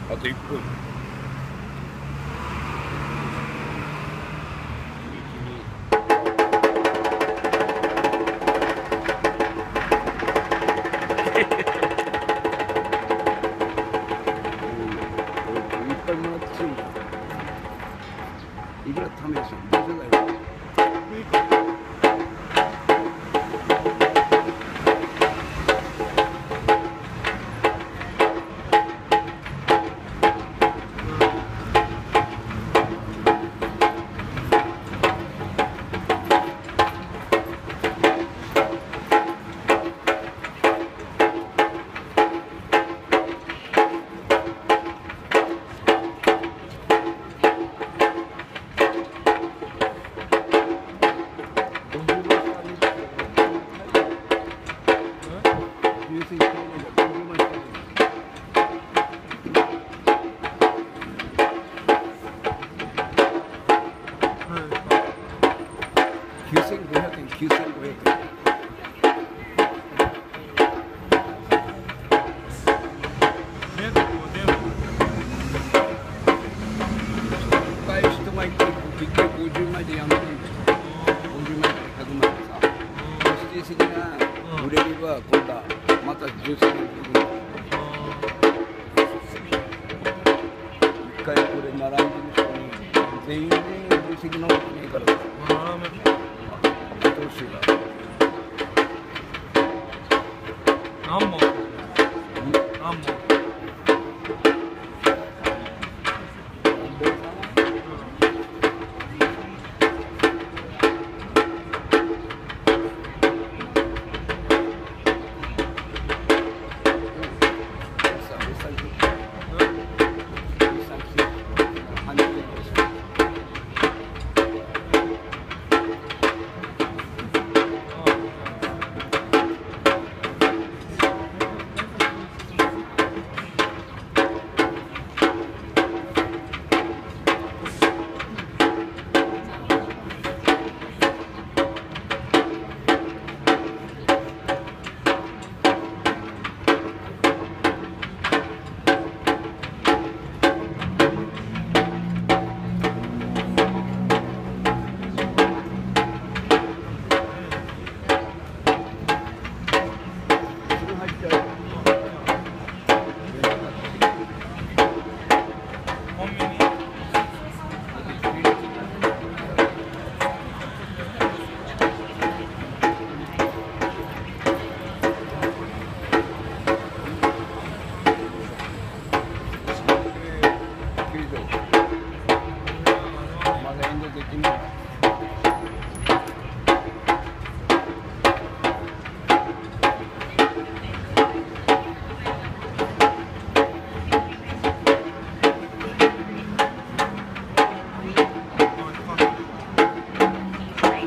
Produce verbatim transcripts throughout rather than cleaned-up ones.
あといっぷん。いくら試しどうせだよ。きゅうせんごひゃくえん、きゅうせんごひゃくえん。人がいて結局ごじゅうまいでやめるんですよ。ごじゅうまいからひゃくまいでさ。指定席が売れれば今度はまたじゅうせんえんで売るんだ。一回これ並んでる人に全員で売り席のことねえからさ。どうしようか。 何本？何本？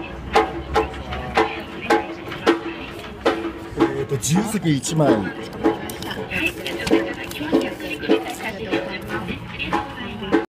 自由席いちまい